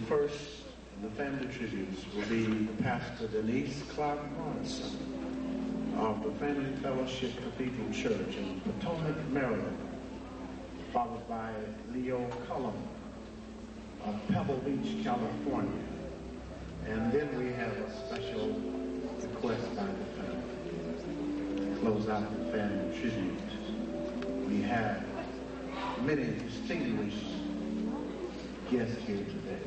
first in the family tributes will be Pastor Denise Clark Bradford of the Family Fellowship Cathedral Church in Potomac, Maryland, followed by Leo Cullum of Pebble Beach, California. And then we have a special request by the family. To close out the family tribute, we have many distinguished guests here today.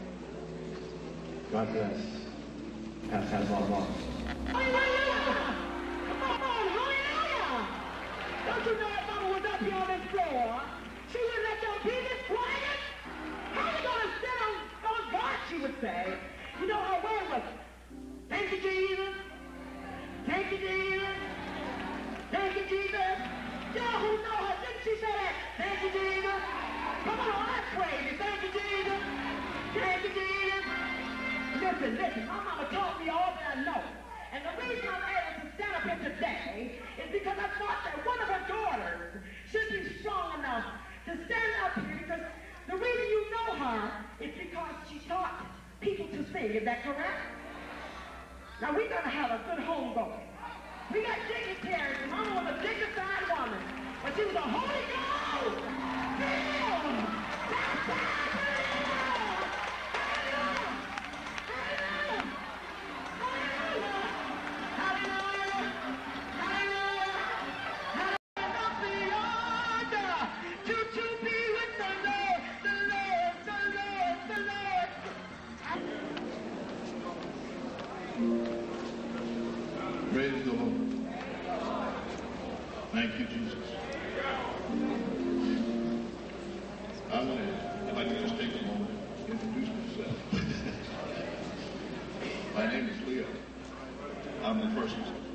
God bless. Pastor Barbara. Hallelujah! Come on, hallelujah! Don't you know if Mama was up here on this floor, she would let your business quiet? How you gonna sit on God, she would say? You know her word was, thank you, Jesus. Thank you, Jesus. Thank you, Jesus. Y'all who know her, didn't she say that? Thank you, Jesus. Come on, let's praise you. Thank you, Jesus. Thank you, Jesus. Listen, my mama taught me all that I know. And the reason I'm able to stand up here today is because I thought that one of her daughters should be strong enough to stand up here, because the reason you know her is because she taught people to sing. Is that correct? Now we're going to have a good homegoing. We got dignitaries. Mama was a dignified woman, but she was a Holy Ghost. Praise the Lord. Thank you, Jesus. I'd like to just take a moment to introduce myself. My name is Leo. I'm the first